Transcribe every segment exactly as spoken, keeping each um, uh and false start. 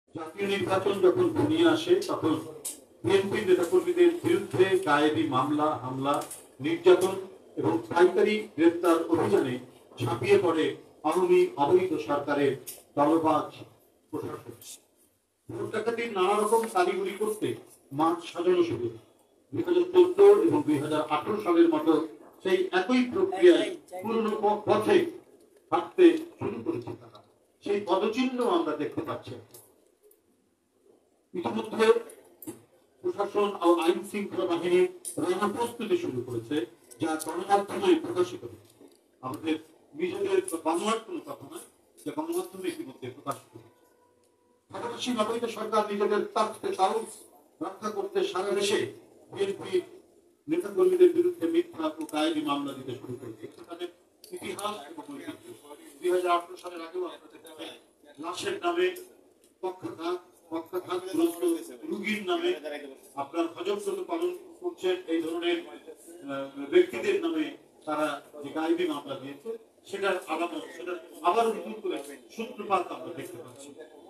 জাতীয় নির্বাচন যখন ঘনিয়ে আসে তখন বিএনপি নেতাকর্মীদের বিরুদ্ধে গায়েবী মামলা, হামলা, নির্যাতন এবং পাইকারি গ্রেপ্তার অভিযানে ঝাঁপিয়ে পড়ে আওয়ামী অবৈধ সরকারের দলবাজ প্রশাসন। ভোট ডাকাতির নানা রকম কারিগরি করতে মাঠ সাজানো শুরু। দুই হাজার চোদ্দ এবং দুই হাজার আঠারো সালের মতো সেই একই প্রক্রিয়ায় পুরনো পথে হাঁটতে শুরু করেছে তারা। সেই পদচিহ্ন আমরা দেখতে পাচ্ছি। ইতিমধ্যে প্রশাসন ও আইন শৃঙ্খলা বাহিনী নানা প্রস্তুতি শুরু করেছে, যা গণমাধ্যমে প্রকাশিত হচ্ছে। আমাদের নিজেদের বাংলার কোনো কথা নয়, যে গণমাধ্যমে ইতিমধ্যে প্রকাশিত হচ্ছে। পাশাপাশি অবৈধ সরকার নিজেদের তাখতে তাউস রক্ষা করতে সারা দেশে বিএনপি নেতাকর্মীদের বিরুদ্ধে মিথ্যা ও গায়েবী মামলা দিতে শুরু করেছে। সেখানে ইতিহাস এবং ঐতিহ্য দুই হাজার আঠারো সালের আগেও আপনাদের লাশের নামে পক্ষাঘাত পক্ষাঘাতগ্রস্ত রোগীর নামে আপনার হজব্রত পালন করছেন এই ধরনের ব্যক্তিদের নামে তারা যে গায়েবী মামলা দিয়েছে, সেটার আলামত, সেটা আবার নতুন করে সূত্রপাত আমরা দেখতে পাচ্ছি।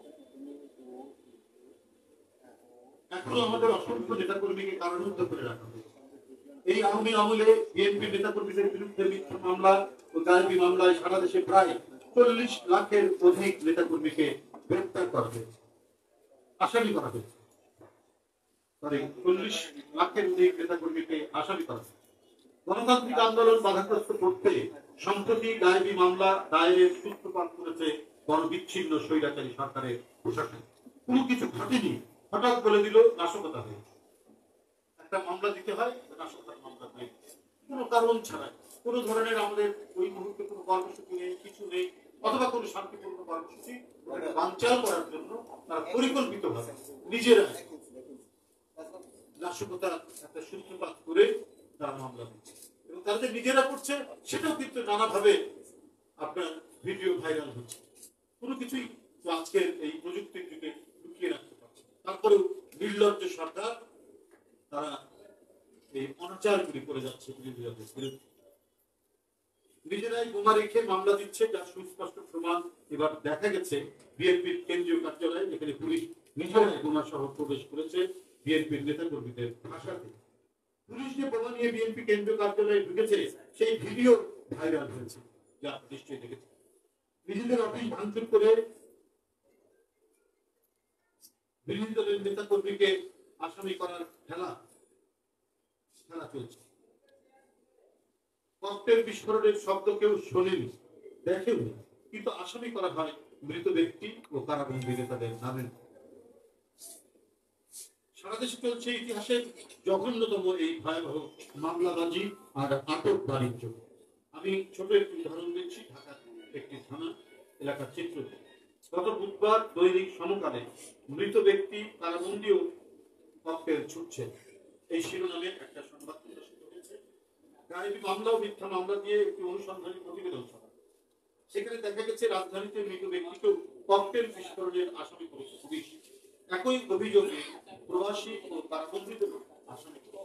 এখনো আমাদের অসংখ্য নেতাকর্মীকে কারারুদ্ধ করে রাখা হয়েছে। এই আওয়ামী আমলে বিএনপি নেতাকর্মীদের বিরুদ্ধে মিথ্যা মামলা ও গায়েবী মামলায় সারা দেশে প্রায় চল্লিশ লাখের অধিক নেতাকর্মীকে গ্রেপ্তার করা হয়েছে, আসামি করা হয়েছে। সরি চল্লিশ লাখের অধিক নেতাকর্মীকে আসামি করা হয়েছে। গণতান্ত্রিক আন্দোলন বাধাগ্রস্ত করতে সম্প্রতি গায়েবী মামলা দায়েরের সূত্রপাত করেছে গণবিচ্ছিন্ন স্বৈরাচারী সরকারের প্রশাসন। কোনো কিছু ঘটেনি, হঠাৎ বলে দিল নাশকতা হয়েছে। একটা মামলা দিতে হয়, নাশকতার মামলা দিয়ে কোনো কারণ ছাড়াই, কোনো ধরনের আমাদের ওই মুহূর্তে কোনো কর্মসূচি নেই, কিছু নেই, অথবা কোনো শান্তিপূর্ণ কর্মসূচি বানচাল করার জন্য তারা পরিকল্পিতভাবে নিজেরা নাশকতার একটা সূত্রপাত করে তারা মামলা দিচ্ছে এবং তারা যে নিজেরা করছে সেটাও কিন্তু নানাভাবে আপনার ভিডিও ভাইরাল হচ্ছে। কোনো কিছুই আজকের এই প্রযুক্তির যুগে লুকিয়ে রাখতে পারছে। তারপরেও নির্লজ্জ সরকার তারা এই অনাচারগুলি করে যাচ্ছে বিরোধীদের বিরুদ্ধে। নিজেরাই বোমা রেখে মামলা দিচ্ছে, যার সুস্পষ্ট প্রমাণ এবার দেখা গেছে বিএনপির কেন্দ্রীয় কার্যালয়ে, যেখানে পুলিশ নিজেরাই বোমা সহ প্রবেশ করেছে বিএনপির নেতাকর্মীদের ভাষাতে। পুলিশ যে বোমা নিয়ে বিএনপি কেন্দ্রীয় কার্যালয়ে ঢুকেছে সেই ভিডিও ভাইরাল হয়েছে, যা নিশ্চয়ই দেখেছে। নিজেদের অফিস ভাঙচুর করে বিরোধী দলের নেতাকর্মীকে আসামি করার খেলা খেলা চলছে। ককটেল বিস্ফোরণের শব্দ কেউ শোনেনি, দেখেওনি, কিন্তু আসামি করা হয় মৃত ব্যক্তি ও কারাবন্দী নেতাদের নামে। সারা দেশে চলছে ইতিহাসের জঘন্যতম এই ভয়াবহ মামলাবাজি আর আটক বাণিজ্য। আমি ছোট একটি উদাহরণ দিচ্ছি, ঢাকার একটি থানা এলাকার চিত্র। গত বুধবার দৈনিক সমকালে মৃত ব্যক্তি কারাবন্দী ও ককটেল ছুটছে, এই শিরোনামে একটা সংবাদ প্রকাশিত হয়েছে। গায়েবী মামলা ও মিথ্যা মামলা দিয়ে একটি অনুসন্ধানী প্রতিবেদন ছাপা। সেখানে দেখা গেছে রাজধানীতে মৃত ব্যক্তিকেও ককটেল বিস্ফোরণের আসামি করেছে পুলিশ। একই অভিযোগে প্রবাসী ও কারাবন্দীদের আসামি করেছে।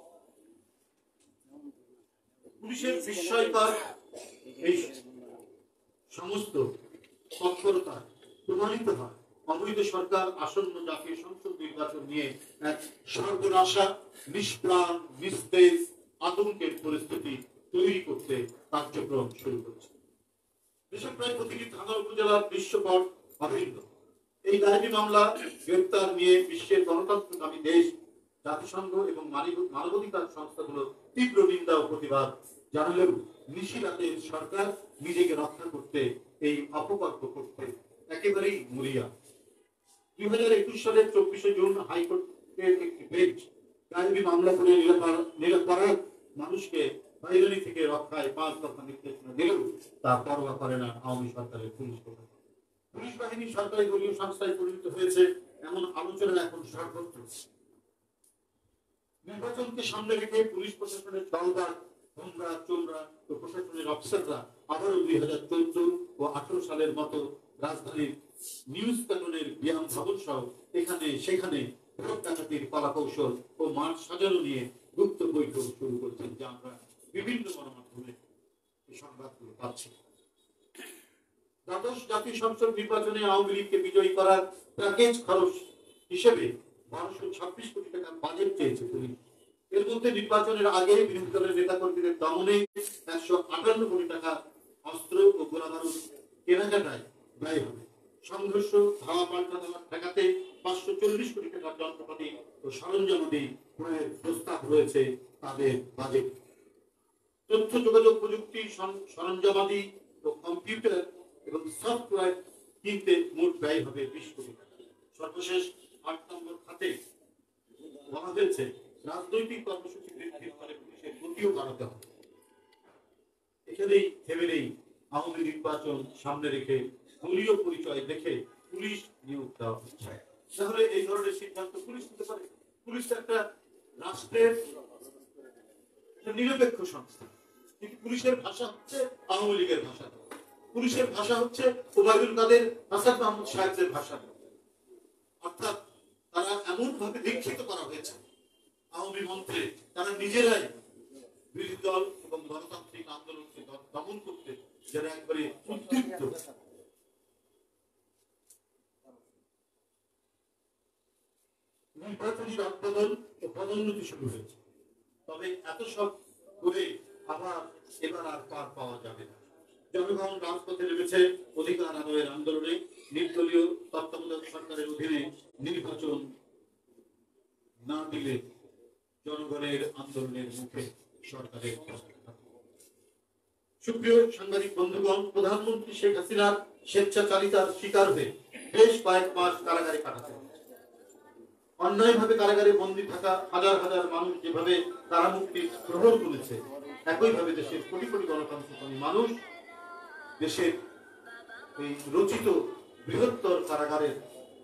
পুলিশের বিস্ময়কর এই সমস্ত তৎপরতা প্রমাণিত হয় অবৈধ সরকার আসন্ন জাতীয় সংসদ নির্বাচন নিয়ে এক সর্বনাশা, নিষ্প্রাণ, নিস্তেজ, আতঙ্কের পরিস্থিতি তৈরি করতে কার্যক্রম শুরু করেছে। দেশের প্রায় প্রতিটি থানা উপজেলার দৃশ্যপট অভিন্ন। এই গায়েবী মামলা গ্রেপ্তার নিয়ে বিশ্বের গণতন্ত্রকামী দেশ, জাতিসংঘ এবং মানবাধিকার সংস্থাগুলো তীব্র নিন্দা ও প্রতিবাদ জানালেও নিশিরাতের সরকার নিজেকে রক্ষা করতে এই অপকর্ম করতে একেবারেই মরিয়া। দুই হাজার একুশ সালের চব্বিশে জুন হাইকোর্টের একটি বেঞ্চ গায়েবী মামলা করে নিরপরাধ মানুষকে হয়রানি থেকে রক্ষায় পাঁচ দফা নির্দেশনা দিলেও তা পরোয়া করে না আওয়ামী সরকারের পুলিশ প্রশাসন। পুলিশ বাহিনী সরকারি দলীয় সংস্থায় পরিণত হয়েছে, এমন আলোচনা এখন সর্বত্র। নির্বাচনকে সামনে রেখে পুলিশ প্রশাসনের দলদার, হোমরা, চোমরা ও প্রশাসনের অফিসাররা আবারও দুই হাজার চোদ্দ ও আঠারো সালের মতো রাজধানীর নিউজ প্যাটনের ব্যায়াম ভবন সহ এখানে সেখানে ভোট ডাকাতির কলাকৌশল ও মাঠ সাজানো নিয়ে গুপ্ত বৈঠক শুরু করছেন, যা আমরা বিভিন্ন গণমাধ্যমে এই সংবাদগুলো পাচ্ছি। দ্বাদশ জাতীয় সংসদ নির্বাচনে আওয়ামী লীগকে বিজয়ী করার প্যাকেজ খরচ হিসেবে বারোশো ছাব্বিশ কোটি টাকার বাজেট চেয়েছে পুলিশ। এর মধ্যে নির্বাচনের আগে বিরোধী দলের নেতাকর্মীদের দমনে একশো আটান্ন কোটি টাকা অস্ত্র ও গোলাবারুদ কেনাকাটায় ব্যয় হবে। সংঘর্ষ ধাওয়া পাল্টা দেওয়া ঠেকাতে পাঁচশো চল্লিশ কোটি টাকার যন্ত্রপাতি ও সরঞ্জামাদি ক্রয়ের প্রস্তাব রয়েছে তাদের বাজেট। তথ্য যোগাযোগ প্রযুক্তি সরঞ্জামাদি ও কম্পিউটার এবং সফটওয়্যার কিনতে মোট ব্যয় হবে বিশ কোটি টাকা। সর্বশেষ আট নম্বর খাতে বলা হয়েছে রাজনৈতিক কর্মসূচি বৃদ্ধির ফলে পুলিশের গতিও বাড়াতে হবে। এখানেই থেমে নেই আওয়ামী নির্বাচন সামনে রেখে দলীয় পরিচয় দেখে পুলিশ নিয়োগ দেওয়া হচ্ছে। তাহলে এই ধরনের সিদ্ধান্ত পুলিশ নিতে পারে? পুলিশ একটা রাষ্ট্রের নিরপেক্ষ সংস্থা, কিন্তু পুলিশের ভাষা হচ্ছে আওয়ামী লীগের ভাষা, পুলিশের ভাষা হচ্ছে ওবায়দুল কাদের হাসান মাহমুদ সাহেবের ভাষা। অর্থাৎ তারা এমন ভাবে দীক্ষিত করা হয়েছে আওয়ামী মন্ত্রে, তারা নিজেরাই বিরোধী দল এবং গণতান্ত্রিক আন্দোলনকে দমন করতে যারা একবারে উদ্দীপ্ত। নির্বাচনী রদবদল ও পদোন্নতি শুরু হয়েছে, তবে এত সব করে আবার এবার আর পার পাওয়া যাবে না। জনগণ রাজপথে নেমেছে অধিকার আদায়ের আন্দোলনে। নির্দলীয় তত্ত্বাবধায়ক সরকারের অধীনে নির্বাচন না দিলে জনগণের আন্দোলনের মুখে সরকারের। সুপ্রিয় সাংবাদিক বন্ধুগণ, প্রধানমন্ত্রী শেখ হাসিনার স্বেচ্ছাচারিতার শিকার হয়ে বেশ কয়েক মাস কারাগারে কাটাতে অন্যায়ভাবে কারাগারে বন্দী থাকা হাজার হাজার মানুষ যেভাবে কারামুক্তি গ্রহণ করেছে, একইভাবে দেশের কোটি কোটি গণতন্ত্রপ্রেমী মানুষ দেশের এই রচিত বৃহত্তর কারাগারের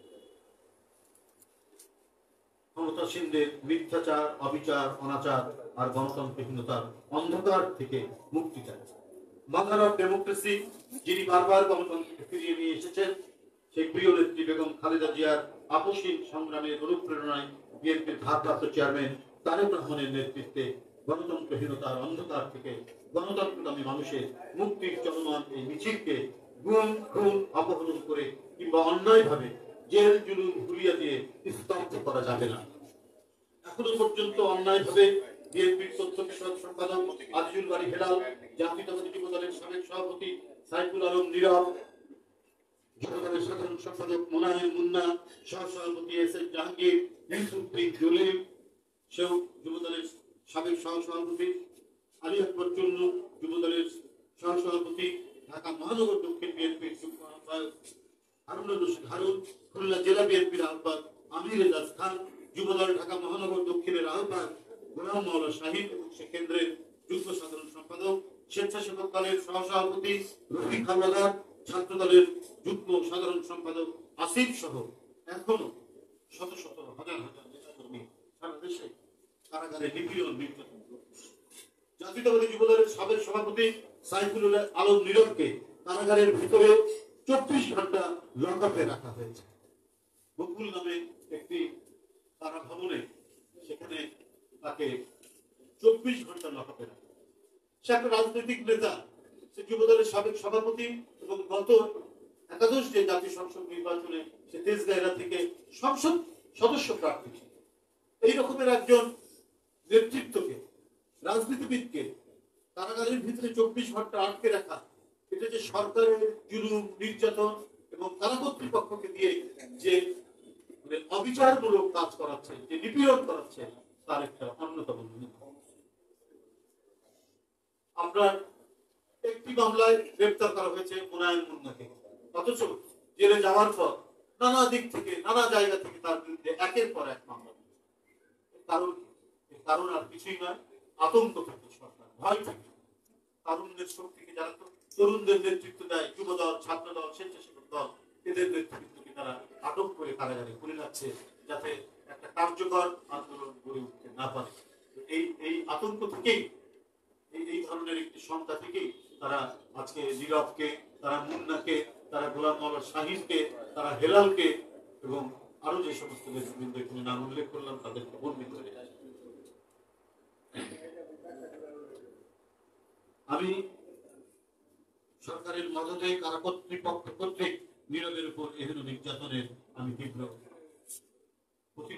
ক্ষমতাসীনদের মিথ্যাচার, অবিচার, অনাচার আর গণতন্ত্রহীনতার অন্ধকার থেকে মুক্তি চায়। মাদার অফ ডেমোক্রেসি, যিনি বারবার গণতন্ত্রকে ফিরিয়ে নিয়ে এসেছেন, সেই প্রিয় নেত্রী বেগম খালেদা জিয়ার আপসীন সংগ্রামের অনুপ্রেরণায় বিএনপির ভারপ্রাপ্ত চেয়ারম্যান তারেক রহমানের নেতৃত্বে গণতন্ত্রহীনতার অন্ধকার থেকে গণতন্ত্রকামী মানুষের মুক্তির চলমান এই মিছিলকে গুম, খুন, অপহরণ করে কিংবা অন্যায়ভাবে জেল জুলুম ঘুরিয়ে দিয়ে স্তব্ধ করা যাবে না। এখনো পর্যন্ত অন্যায়ভাবে বিএনপির তথ্য বিষয়ক সম্পাদক আজিজুল বাড়ি হেলাল, জাতীয়তাবাদী যুব দলের সাবেক সভাপতি সাইফুল আলম নীরব, যুবদলের সাধারণ সম্পাদক মোনায়েম মুন্না, সহ সভাপতি এস এস জাহাঙ্গীর, ইউসুফদ্দিন জলিল, সেও যুবদলের সাবেক সহ সভাপতি, আলী আকবর চুন্নু, যুবদলের সহ সভাপতি, ঢাকা মহানগর দক্ষিণ বিএনপির যুগ্ম আহ্বায়ক হারুনুর রশিদ হারুন, খুলনা জেলা বিএনপির আহ্বায়ক আমির এজাজ খান, যুবদল ঢাকা মহানগর দক্ষিণের আহ্বায়ক গোলাম মাওলা শাহিদ এবং সে কেন্দ্রের যুগ্ম সাধারণ সম্পাদক, স্বেচ্ছাসেবক দলের সহ সভাপতি রফিক হাওলাদার, ছাত্র দলের যুগ্ম সাধারণ সম্পাদক আসিফ সহ এখনো শত শত হাজার হাজার নেতাকর্মী সারা দেশে কারাগারে নিপীড়ন নির্যাতন। জাতীয়তাবাদী যুব দলের সাবেক সভাপতি সাইফুল আলম নীরবকে কারাগারের ভিতরে চব্বিশ ঘন্টা লকআপে রাখা হয়েছে। বকুল নামে একটি কারা ভবনে, সেখানে তাকে চব্বিশ ঘন্টা লকআপে রাখা। সে একটা রাজনৈতিক নেতা, সে যুব দলের সাবেক সভাপতি এবং গত একাদশ যে জাতীয় সংসদ নির্বাচনে সে তেজগাঁওয়ের থেকে সংসদ সদস্য প্রার্থী ছিল। এই রকমের একজন নেতৃত্বকে, রাজনীতিবিদকে কারাগারের ভিতরে চব্বিশ ঘন্টা আটকে রাখা, এটা যে সরকারের জুলুম, নির্যাতন এবং কারা কর্তৃপক্ষকে দিয়ে যে অবিচারমূলক কাজ করাচ্ছে, যে নিপীড়ন করাচ্ছে, তার একটা অন্যতম। আপনার একটি মামলায় গ্রেপ্তার করা হয়েছে মোনায়েম মুন্নাকে, অথচ জেলে যাওয়ার পর নানা দিক থেকে, নানা জায়গা থেকে তার বিরুদ্ধে একের পর এক মামলা। কারণ কারণ আর কিছুই নয়, আতঙ্ক থেকে সরকার, ভয় থেকে, তারুণ্যের শক্তিকে যারা তরুণদের নেতৃত্ব দেয়, যুব দল, ছাত্র দল, স্বেচ্ছাসেবক দল, এদের নেতৃত্বকে তারা আটক করে কারাগারে খুলে যাচ্ছে, যাতে একটা কার্যকর আন্দোলন গড়ে উঠতে না পারে। এই এই আতঙ্ক থেকেই, এই এই ধরনের একটি সংখ্যা থেকেই তারা আজকে নীরবকে, তারা মুন্নাকে, তারা গোলাম মাওলা শাহিদকে, তারা হেলালকে এবং আরো যে সমস্ত নেতৃবৃন্দ এখানে নাম উল্লেখ করলাম তাদেরকে বন্দি করে। আমি সরকারের মদতে কারা কর্তৃপক্ষ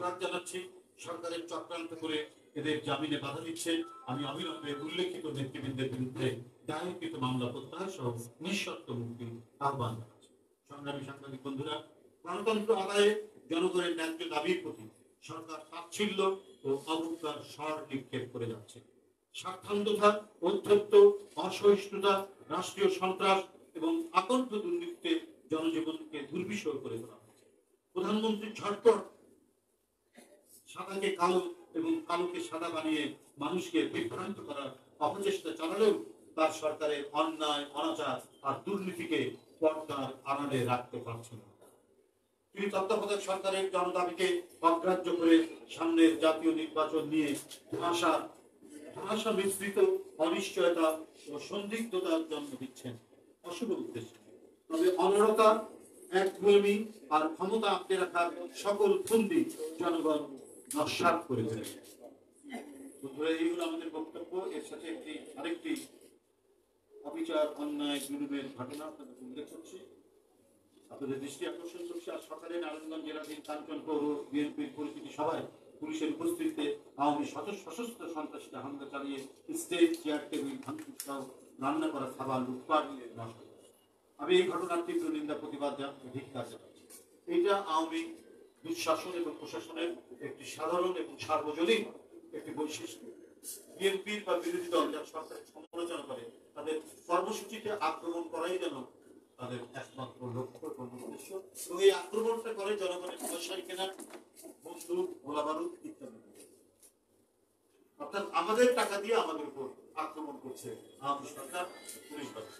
প্রতিবাদ জানাচ্ছি। সরকারের চক্রান্ত করে এদের জামিনে বাধা দিচ্ছে। আমি অবিলম্বে উল্লেখিত নেতৃবৃন্দের বিরুদ্ধে দায়েরকৃত মামলা প্রত্যাহার সহ নিঃশর্ত মুক্তির আহ্বান জানাচ্ছি। সংগ্রামী সাংবাদিক বন্ধুরা, গণতন্ত্র আদায়ে জনগণের ন্যায্য দাবির প্রতি সরকার তাচ্ছিল্য ও অবজ্ঞার স্বর নিক্ষেপ করে যাচ্ছে। স্বার্থান্ধতা, অধ্যত্ত, অসহিষ্ণুতা, রাষ্ট্রীয় সন্ত্রাস এবং আকণ্ঠ দুর্নীতিতে জনজীবনকে দুর্বিষহ করে তোলা হচ্ছে। প্রধানমন্ত্রী ঝটপট সাদাকে কালো এবং কালোকে সাদা বানিয়ে মানুষকে বিভ্রান্ত করার অপচেষ্টা চালালেও তার সরকারের অন্যায়, অনাচার আর দুর্নীতিকে পর্দার আড়ালে রাখতে পারছে না। তিনি তত্ত্বাবধায়ক সরকারের জনদাবিকে অগ্রাহ্য করে সামনের জাতীয় নির্বাচন নিয়ে ভাষা ভাষা মিশ্রিত অনিশ্চয়তা ও সন্দিগ্ধতার জন্ম দিচ্ছেন অশুভ উদ্দেশ্যে। তবে অনড়তা, একগুঁয়েমি আর ক্ষমতা আঁকড়ে রাখার সকল ফন্দি জনগণ নস্যাৎ করে দেয়। বন্ধুরা, এইগুলো আমাদের বক্তব্য। এর সাথে একটি আরেকটি অবিচার, অন্যায়, জুলুমের ঘটনা আপনাদের উল্লেখ করছি, আপনাদের দৃষ্টি আকর্ষণ করছি। আর সকালে নারায়ণগঞ্জ জেলাধীন কাঞ্চন পৌর বিএনপির পরিচিতি সভায় পুলিশের উপস্থিতিতে আওয়ামী সশস্ত্র সন্ত্রাসীরা হামলা চালিয়ে স্টেজ, চেয়ার টেবিল ভাঙচুর সহ রান্না করা খাবার লুটপাট নষ্ট করে। আমি এই ঘটনার তীব্র নিন্দা, প্রতিবাদ ধিক্কার জানাচ্ছি। এইটা আওয়ামী দুঃশাসন এবং প্রশাসনের একটি সাধারণ এবং সার্বজনীন একটি বৈশিষ্ট্য। বিএনপির বা বিরোধী দল যারা সরকারের সমালোচনা করে তাদের কর্মসূচিতে আক্রমণ করাই যেন তাদের একমাত্র লক্ষ্য এবং উদ্দেশ্য, এবং এই আক্রমণটা করে জনগণের পয়সায় কেনা বন্দুক, গোলাবারুদ ইত্যাদি, অর্থাৎ আমাদের টাকা দিয়ে আমাদের উপর আক্রমণ করছে আওয়ামী সরকার, পুলিশ বাহিনী।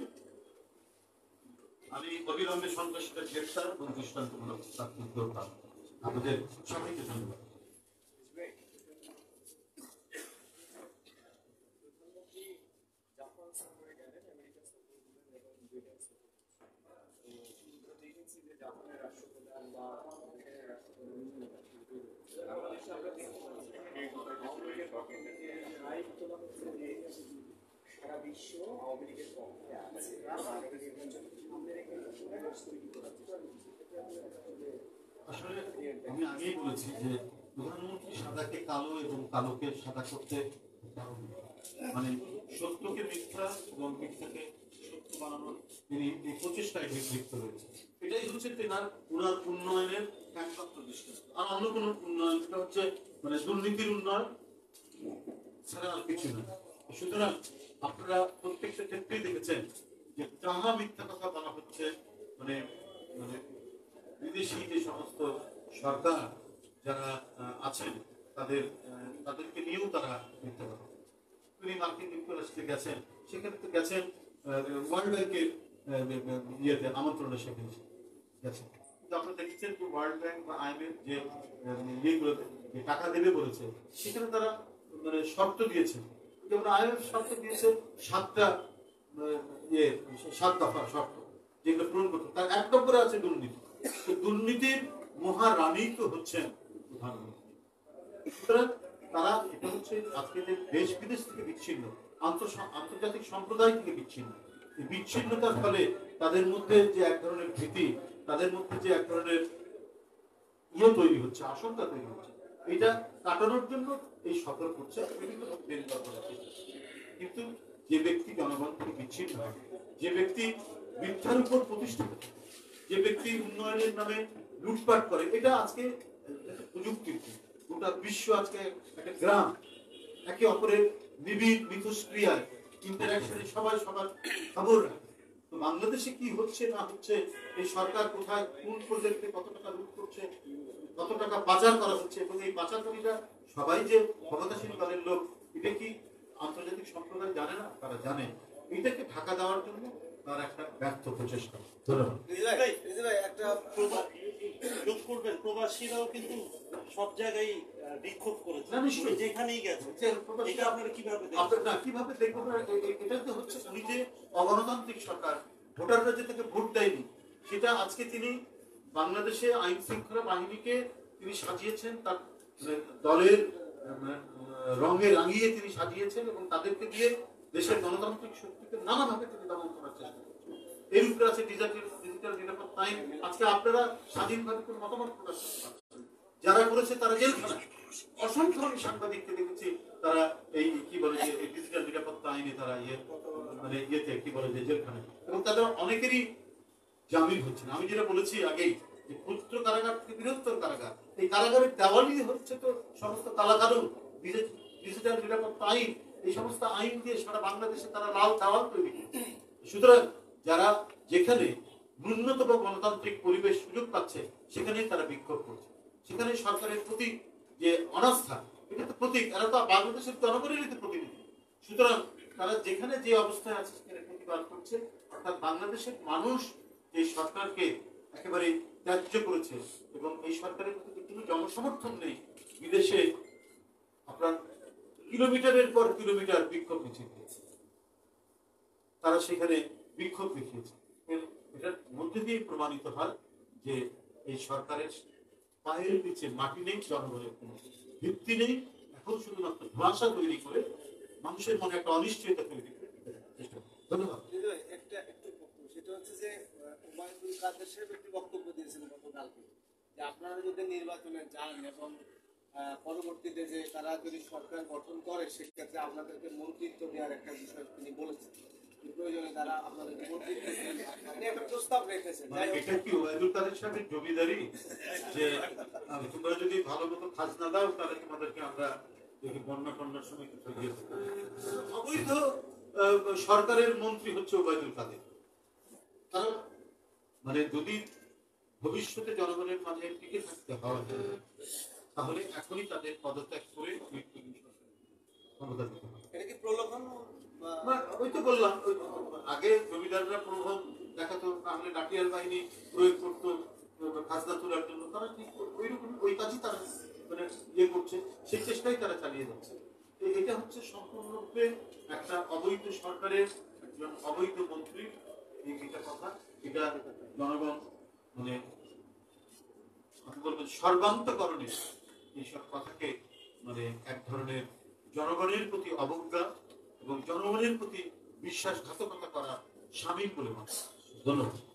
আমি অবিলম্বে সন্ত্রাসীদের গ্রেফতার এবং দৃষ্টান্তমূলক শাস্তি প্রদান। আমাদের সবাইকে ধন্যবাদ। সারা বিশ্ব আওয়ামী লীগের পক্ষে আছে। আসলে আমি আগেই বলেছি যে প্রধানমন্ত্রী সাদাকে কালো এবং কালোকে সাদা করতে, মানে সত্যকে মিথ্যা এবং মিথ্যাকে সত্য বানানোর তিনি এই প্রচেষ্টায় লিপ্ত রয়েছে। এটাই হচ্ছে তেনার ওনার উন্নয়নের একমাত্র দৃষ্টান্ত। আর অন্য কোনো উন্নয়ন, এটা হচ্ছে মানে দুর্নীতির উন্নয়ন ছাড়া আর কিছু না। সুতরাং আপনারা প্রত্যেকটা ক্ষেত্রেই দেখেছেন যে যাহা মিথ্যা কথা বলা হচ্ছে, মানে মানে বিদেশি যে সমস্ত সরকার যারা আছেন তাদের তাদেরকে নিয়েও তারা মিথ্যা কথা। তিনি মার্কিন যুক্তরাষ্ট্রে গেছেন, সেখানে তো গেছেন ওয়ার্ল্ড ব্যাংকের ইয়েতে আমন্ত্রণে, সেখানে গেছেন। কিন্তু আপনারা দেখছেন যে ওয়ার্ল্ড ব্যাংক বা আইএমএফ যে ইয়েগুলোতে টাকা দেবে বলেছে, সেখানে তারা মানে শর্ত দিয়েছে। যেমন আইএমএফ শর্ত দিয়েছে সাতটা ইয়ে সাত দফা শর্ত, যেগুলো পূরণ করতে, তার এক নম্বরে আছে দুর্নীতি। দুর্নীতির মহারানী তো হচ্ছেন প্রধানমন্ত্রী। সুতরাং তারা, এটা হচ্ছে আজকে যে দেশ বিদেশ থেকে বিচ্ছিন্ন, আন্তর্জাতিক সম্প্রদায় থেকে বিচ্ছিন্ন, এই বিচ্ছিন্নতার ফলে তাদের মধ্যে যে এক ধরনের ভীতি, তাদের মধ্যে যে এক ধরনের ইয়ে তৈরি হচ্ছে, আশঙ্কা তৈরি হচ্ছে, এটা কাটানোর জন্য এই সতর্ক হচ্ছে বিভিন্ন কিন্তু যে ব্যক্তি জনগণ থেকে বিচ্ছিন্ন হয়, যে ব্যক্তি মিথ্যার উপর প্রতিষ্ঠিত, যে ব্যক্তি উন্নয়নের নামে লুটপাট করে, এটা আজকে প্রযুক্তির গোটা বিশ্ব আজকে একটা গ্রাম, একে অপরের নিবিড় মিথস্ক্রিয়ায় ইন্টারাকশনে সবাই সবার খবর রাখে। তো বাংলাদেশে কি হচ্ছে না হচ্ছে, এই সরকার কোথায় কোন প্রজেক্টে কত টাকা লুট করছে, কত টাকা পাচার করা হচ্ছে, এবং এই পাচারকারীরা সবাই যে ক্ষমতাসীন দলের লোক, এটা কি আন্তর্জাতিক সম্প্রদায় জানে না? তারা জানে। এটাকে ঢাকা দেওয়ার জন্য তার একটা ব্যর্থ প্রচেষ্টা। ধন্যবাদ। একটা যোগ করবেন, প্রবাসীরাও কিন্তু সব জায়গায় বিক্ষোভ করেছে, যেখানেই গেছে। এটা আপনারা কিভাবে আপনারা কিভাবে দেখবেন? এটা তো হচ্ছে উনি যে অগণতান্ত্রিক সরকার, ভোটাররা যে তাকে ভোট দেয়নি, সেটা আজকে তিনি বাংলাদেশে আইন শৃঙ্খলা বাহিনীকে তিনি সাজিয়েছেন, তার দলের রঙে রাঙিয়ে তিনি সাজিয়েছেন, এবং তাদেরকে দিয়ে দেশের গণতান্ত্রিক শক্তিকে নানাভাবে তিনি দমন করার চেষ্টা করছেন। এর উপরে আছে ডিজিটাল ডিজিটাল নিরাপত্তা আইন। আজকে আপনারা স্বাধীনভাবে কোনো মতামত প্রকাশ করতে পারছেন। যারা করেছে তারা জেলখানায়। অসংখ্য আমি সাংবাদিককে দেখেছি তারা এই কি বলে যে ডিজিটাল নিরাপত্তা আইনে তারা ইয়ে মানে ইয়েতে কি বলে যে জেলখানায়, এবং তাদের অনেকেরই জামিন হচ্ছে না। আমি যেটা বলেছি আগেই যে ক্ষুদ্র কারাগার থেকে বৃহত্তর কারাগার, এই কারাগারের দেওয়ালই হচ্ছে তো সমস্ত কালাকানুন, ডিজিটাল নিরাপত্তা আইন, এই সমস্ত আইন দিয়ে সারা বাংলাদেশে তারা লাল দেওয়াল তৈরি করছে। সুতরাং যারা যেখানে ন্যূনতম গণতান্ত্রিক পরিবেশ সুযোগ পাচ্ছে সেখানেই তারা বিক্ষোভ করছে, সেখানে সরকারের প্রতি যে অনাস্থা, এটা তো প্রতীক, এরা তো বাংলাদেশের জনগণেরই তো প্রতিনিধি। সুতরাং তারা যেখানে যে অবস্থায় আছে সেখানে প্রতিবাদ করছে, অর্থাৎ বাংলাদেশের মানুষ এই সরকারকে একেবারে ত্যায্য করেছে এবং এই সরকারের প্রতি কোনো জনসমর্থন নেই। বিদেশে আপনার কিলোমিটারের পর কিলোমিটার বিক্ষোভ মিছিল দিয়েছে, তারা সেখানে বিক্ষোভ দেখিয়েছে। এটার মধ্যে দিয়ে প্রমাণিত হয় যে এই সরকারের পায়ের নিচে মাটি নেই, জনগণের কোনো ভিত্তি নেই। এখন শুধুমাত্র ধোঁয়াশা তৈরি করে মানুষের মনে একটা অনিশ্চয়তা তৈরি করে। ধন্যবাদ। একটা একটু সেটা হচ্ছে যে ওবায়দুল কাদের সাহেব একটি বক্তব্য দিয়েছিলেন গতকালকে যে আপনারা যদি নির্বাচনে যান এবং পরবর্তীতে যে তারা যদি সরকার গঠন করে সেক্ষেত্রে আপনাদেরকে মন্ত্রিত্ব দেওয়ার একটা বিষয় তিনি বলেছেন, প্রয়োজনে তারা আপনাদেরকে মন্ত্রিত্ব একটা প্রস্তাব রেখেছেন। এটা কি ওবায়দুল কাদের সাহেবের জমিদারি যে তোমরা যদি ভালো মতো খাজনা দাও তাহলে তোমাদেরকে আমরা দেখি বন্যা টন্যার সময় কিছু দিয়ে দেবো? অবৈধ সরকারের মন্ত্রী হচ্ছে ওবায়দুল কাদের। কারণ মানে যদি ভবিষ্যতে জনগণের মাঝে টিকে থাকতে হয় তাহলে এখনই তাদের পদত্যাগ করে ক্ষমতা দিতে হবে। এটা কি প্রলোভন? ওই তো বললাম, আগে জমিদাররা প্রলোভন দেখাতো, তাহলে লাঠিয়াল বাহিনী প্রয়োগ করতো খাজনা তোলার জন্য, তারা ঠিক ওই রকম ওই কাজই তারা মানে ইয়ে করছে, সেই চেষ্টাই তারা চালিয়ে যাচ্ছে। এটা হচ্ছে সম্পূর্ণরূপে একটা অবৈধ সরকারের একজন অবৈধ মন্ত্রী এটা কথা। এটা জনগণ মানে বলবেন সর্বান্তকরণে এইসব কথাকে মানে এক ধরনের জনগণের প্রতি অবজ্ঞা এবং জনগণের প্রতি বিশ্বাসঘাতকতা করা শামিল বলে মনে হয়। ধন্যবাদ।